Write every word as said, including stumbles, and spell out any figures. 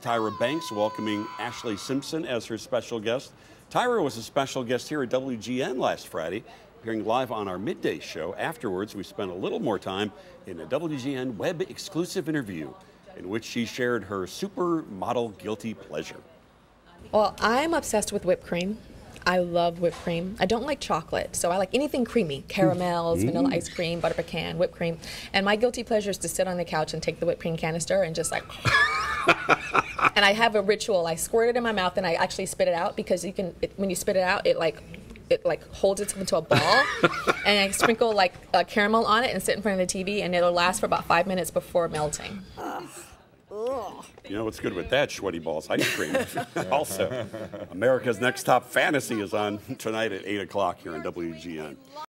Tyra Banks welcoming Ashley Simpson as her special guest. Tyra was a special guest here at W G N last Friday, appearing live on our midday show. Afterwards, we spent a little more time in a W G N web exclusive interview in which she shared her supermodel guilty pleasure. Well, I'm obsessed with whipped cream. I love whipped cream. I don't like chocolate, so I like anything creamy. Caramels, mm. vanilla ice cream, butter pecan, whipped cream. And my guilty pleasure is to sit on the couch and take the whipped cream canister and just like... And I have a ritual. I squirt it in my mouth and I actually spit it out, because you can, it, when you spit it out, it like it like holds it into a ball. And I sprinkle like a caramel on it and sit in front of the T V, and it'll last for about five minutes before melting. You know what's good with that? Sweaty balls ice cream. Also, America's Next Top Fantasy is on tonight at eight o'clock here on W G N.